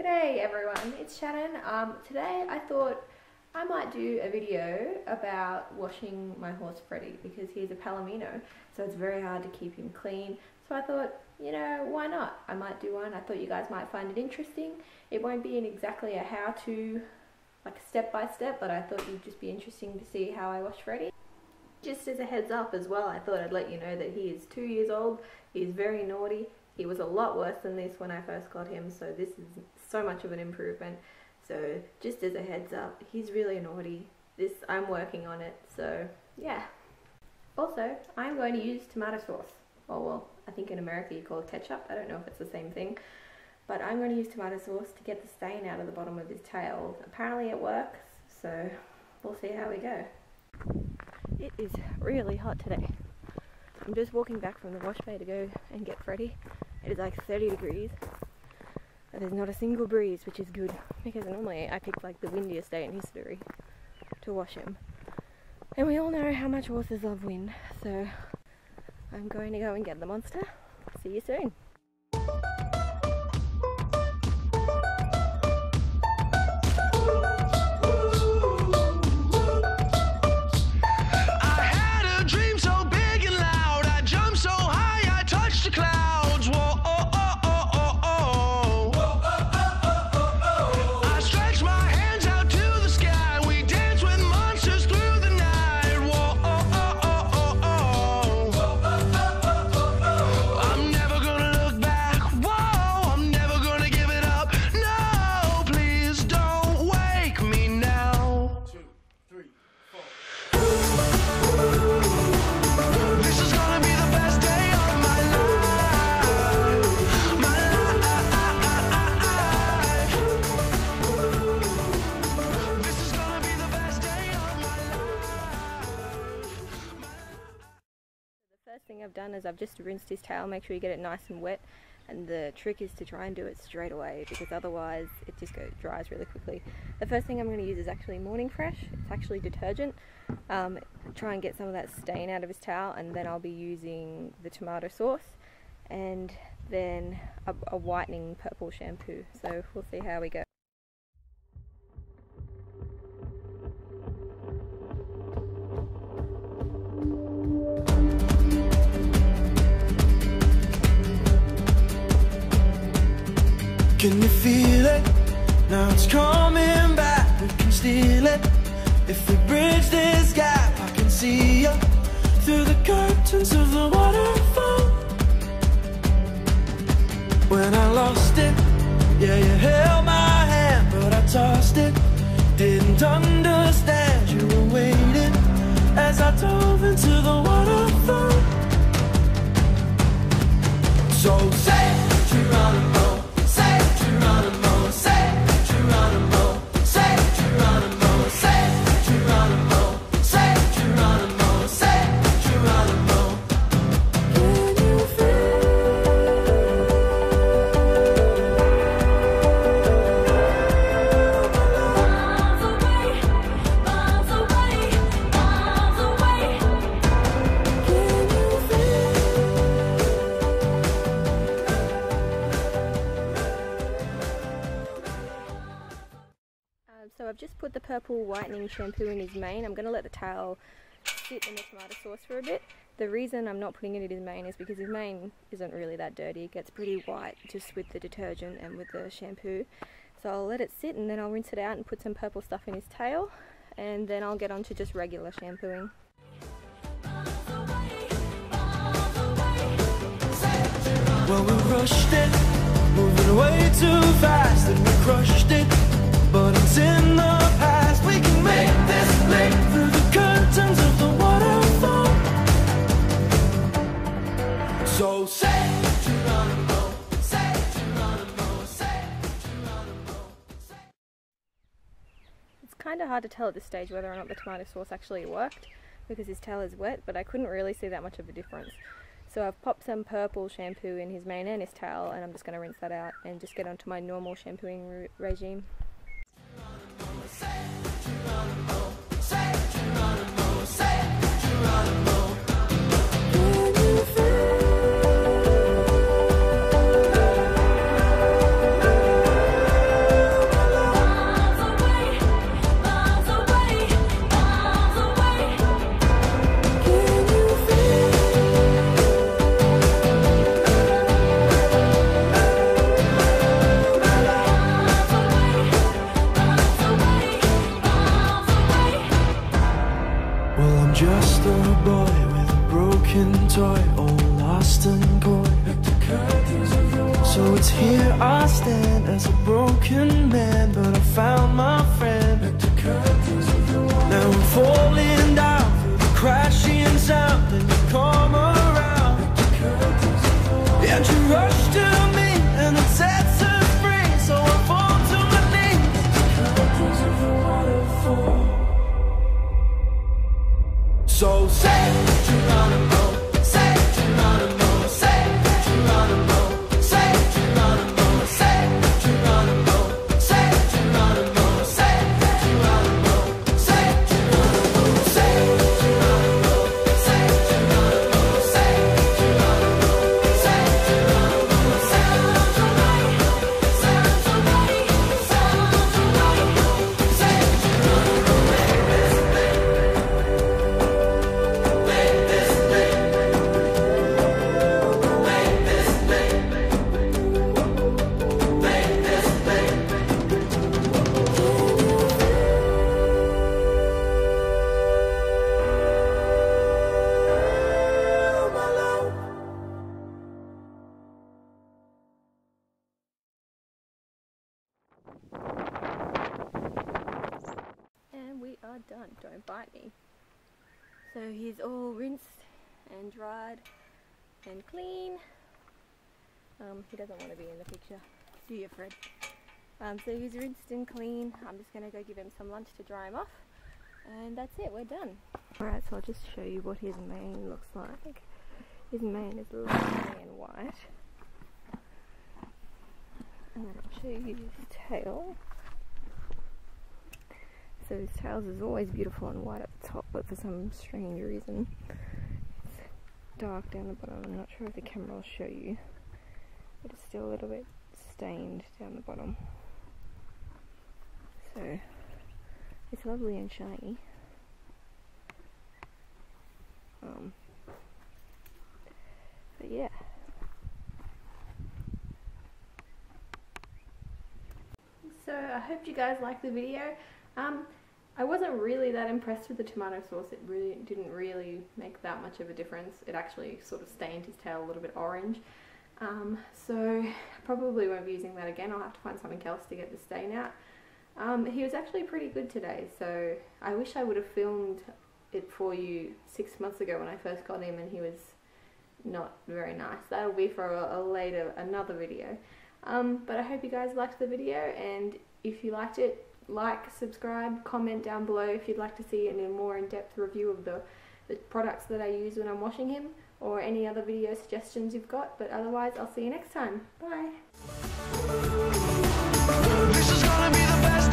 G'day everyone, it's Shannon. Today I thought I might do a video about washing my horse Freddi because he's a palomino, so it's very hard to keep him clean. So I thought, you know, why not? I might do one. I thought you guys might find it interesting. It won't be exactly a how-to, like step by step, but I thought it'd just be interesting to see how I wash Freddi. Just as a heads up as well, I thought I'd let you know that he is 2 years old. He is very naughty. He was a lot worse than this when I first got him, so this is so much of an improvement. So just as a heads up, he's really naughty. I'm working on it, so yeah. Also, I'm going to use tomato sauce. Oh well, I think in America you call it ketchup. I don't know if it's the same thing. But I'm going to use tomato sauce to get the stain out of the bottom of his tail. Apparently it works, so we'll see how we go. It is really hot today. I'm just walking back from the wash bay to go and get Freddi. It is like 30 degrees, but there's not a single breeze, which is good, because normally I pick like the windiest day in history to wash him. And we all know how much horses love wind, so I'm going to go and get the monster. See you soon. First thing I've done is I've just rinsed his tail. Make sure you get it nice and wet, and the trick is to try and do it straight away because otherwise it just dries really quickly. The first thing I'm going to use is actually Morning Fresh. It's actually detergent. Try and get some of that stain out of his tail, and then I'll be using the tomato sauce and then a whitening purple shampoo. So we'll see how we go. Can you feel it? Now it's coming back, we can steal it. If we bridge this gap, I can see you through the curtains of the waterfall. When I lost it, yeah, you held my hand, but I tossed it. Didn't understand you were waiting as I dove into the waterfall. So say Geronimo. So I've just put the purple whitening shampoo in his mane. I'm going to let the tail sit in the tomato sauce for a bit. The reason I'm not putting it in his mane is because his mane isn't really that dirty. It gets pretty white just with the detergent and with the shampoo. So I'll let it sit and then I'll rinse it out and put some purple stuff in his tail, and then I'll get on to just regular shampooing. Well, we rushed it, moving way too fast, and we crushed it. But it's in the past. We can make this leap through the curtains of the waterfall. So say Geronimo, say Geronimo, say Geronimo, say. It's kind of hard to tell at this stage whether or not the tomato sauce actually worked because his tail is wet, but I couldn't really see that much of a difference. So I've popped some purple shampoo in his mane and his tail, and I'm just going to rinse that out and just get onto my normal shampooing regime. Say Geronimo, say Geronimo, say Geronimo. Can you feel? stand as a broken man, but I found my friend. Now I'm falling down through the crashing sound, and you come around, and you rush to me, and it sets us free. So I fall to my knees. So say Geronimo, say Geronimo, say Geronimo, say Geronimo, say Geronimo, say Geronimo, say Geronimo, say Geronimo, say Geronimo, say Geronimo, say Geronimo, say Geronimo, sounds alright, sounds alright, sounds alright, say Geronimo, And we are done. Don't bite me. So he's all rinsed and dried and clean. He doesn't want to be in the picture, do you, Fred? So he's rinsed and clean. I'm just going to go give him some lunch to dry him off, and that's it, we're done. Alright, so I'll just show you what his mane looks like. His mane is lovely and white. And then I'll show you his tail. So his tail is always beautiful and white at the top, but for some strange reason it's dark down the bottom. I'm not sure if the camera will show you, but it's still a little bit stained down the bottom. So it's lovely and shiny. But yeah. So I hope you guys liked the video. I wasn't really that impressed with the tomato sauce. It really didn't really make that much of a difference. It actually sort of stained his tail a little bit orange. So I probably won't be using that again. I'll have to find something else to get the stain out. He was actually pretty good today, so I wish I would have filmed it for you 6 months ago when I first got him and he was not very nice. That'll be for another video. But I hope you guys liked the video, and if you liked it, like, subscribe, comment down below if you'd like to see a more in-depth review of the products that I use when I'm washing him, or any other video suggestions you've got. But otherwise, I'll see you next time. Bye! This is gonna be the best.